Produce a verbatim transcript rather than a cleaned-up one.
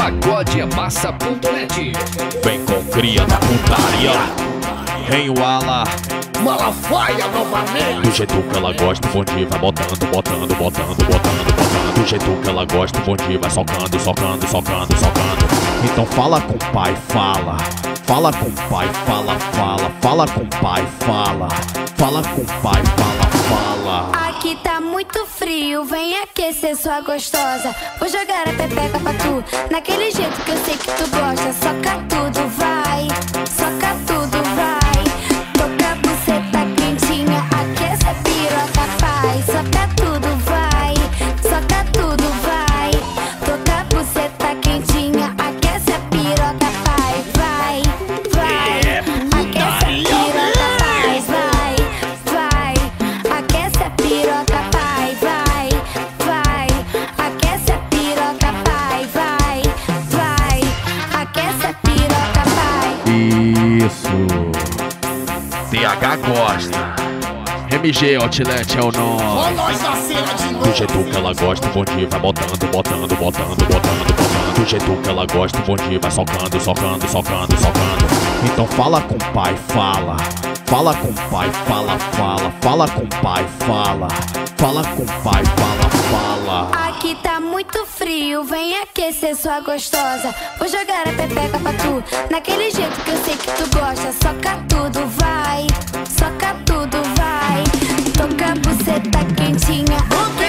pagode é massa ponto net. Vem com cria da putaria. Em Wala Malafaia novamente. do jeito que ela gosta, o bonde vai botando, botando, botando, botando, botando. Do jeito que ela gosta, o bonde vai socando, socando, socando, socando. Então fala com o pai, fala. Fala com o pai, fala, fala. Fala com o pai, fala. Fala com o pai, fala, fala. Aqui tá muito frio, vem aquecer sua gostosa. Vou jogar a pepeca pra tu, naquele jeito que eu sei que tu gosta. Soca tudo, vai, soca tudo, vai. Toca a buceta quentinha, aquece a piroca, pai. Soca tudo, vai, soca tudo, vai. Toca a buceta quentinha, aquece a piroca, pai. Vai, vai, aquece a piroca, pai. Vai, vai, aquece a piroca, pai. Vai, vai, aquece a piroca, pai. Vai, vai, aquece a piroca, pai. Isso. T H gosta. M G Outlet é o Ó nome. nós na cena de Do novo. jeito que ela gosta, o bonde vai botando, botando, botando, botando, botando. Do jeito que ela gosta, o bonde vai socando, socando, socando, socando. Então fala com o pai, fala. Fala com o pai, fala, fala. Fala com o pai, fala. Fala com o pai, fala, fala. Aqui tá muito frio, vem aquecer sua gostosa. Vou jogar a pepeca pra tu, naquele jeito que eu sei que tu gosta. Soca tudo, vai, soca tudo, vai. Toca a buceta quentinha,